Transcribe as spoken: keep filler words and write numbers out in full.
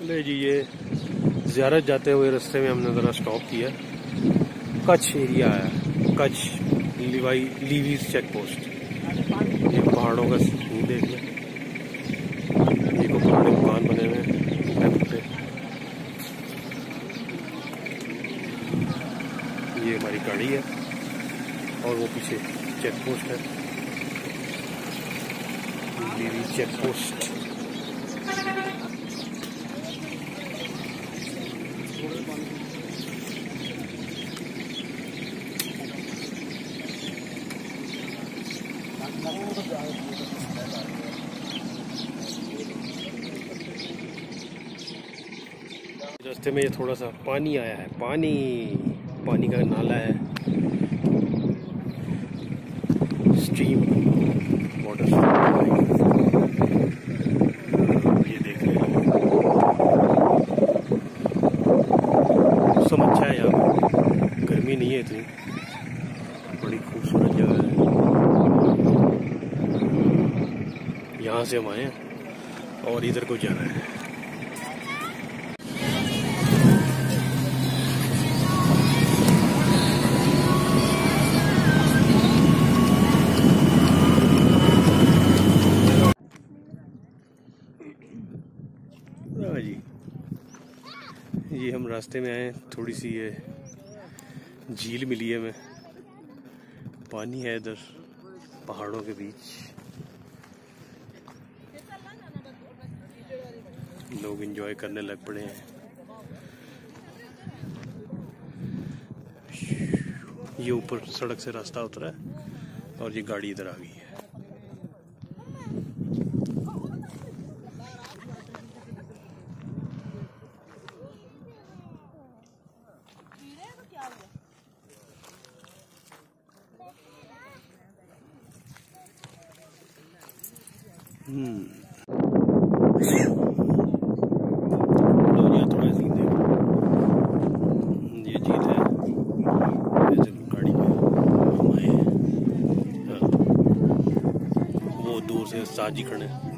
ले जी, ये ज़ियारत जाते हुए रास्ते में हमने ज़रा स्टॉप किया। कच्छ एरिया है, कच्छ लिवाई लीवीज चेक पोस्ट। ये पहाड़ों का सीन देख लें, ये को पुराने मकान बने हुए हैं पे। ये हमारी गाड़ी है और वो पीछे चेक पोस्ट है, लीवीज चेक पोस्ट। रास्ते में ये थोड़ा सा पानी आया है, पानी पानी का नाला है, स्ट्रीम वाटर। ये देख रहे हैं, मौसम अच्छा है यहाँ पर, गर्मी नहीं है इतनी, बड़ी खूबसूरत जगह है। यहाँ से हम आए हैं और इधर को जाना है। जी, ये हम रास्ते में आए, थोड़ी सी ये झील मिली है हमें, पानी है इधर पहाड़ों के बीच, लोग एंजॉय करने लग पड़े हैं। ये ऊपर सड़क से रास्ता उतरा है और ये गाड़ी इधर आ गई है। हम्म थोड़ा सी ये झील है, गाड़ी में हम आए हैं। हाँ, वो दूर से साजी खड़े हैं।